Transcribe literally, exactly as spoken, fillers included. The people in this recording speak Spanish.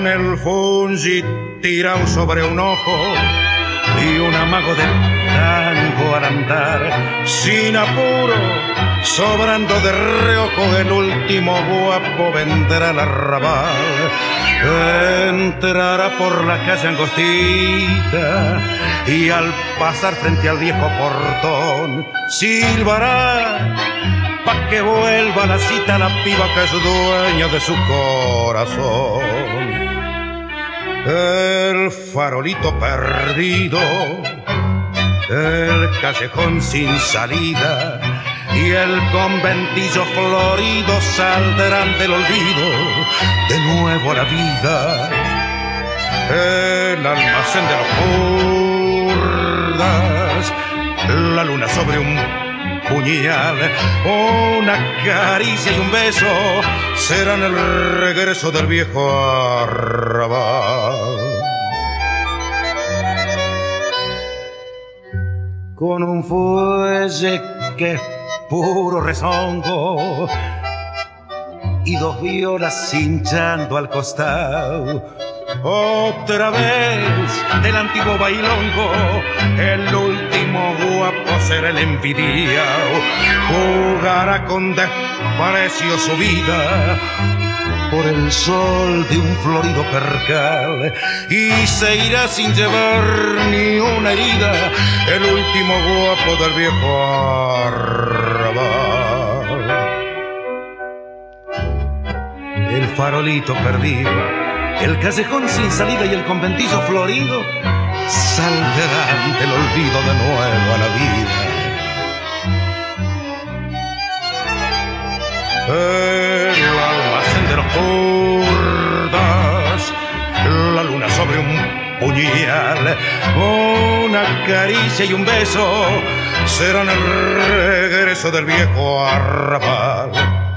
con el fungi tirado sobre un ojo y un amago de tango al andar, sin apuro, sobrando de reojo, el último guapo vendrá al arrabal. Entrará por la calle angostita y al pasar frente al viejo portón silbará pa' que vuelva a la cita la piba que es dueña de su corazón. El farolito perdido, el callejón sin salida y el conventillo florido saldrán del olvido de nuevo a la vida. El almacén de los burdas, la luna sobre un puñal, una caricia y un beso serán el regreso del viejo arrabal. Con un fuelle que es puro rezongo y dos violas hinchando al costado, otra vez del antiguo bailongo, el último guapo será el envidiado. Jugará con desprecio su vida por el sol de un florido percal y se irá sin llevar ni una herida, el último guapo del viejo arrabal. El farolito perdido, el callejón sin salida y el conventillo florido saldrán del olvido de nuevo a la vida. El almacén de los burdas, la luna sobre un puñal, una caricia y un beso serán el regreso del viejo arrabal.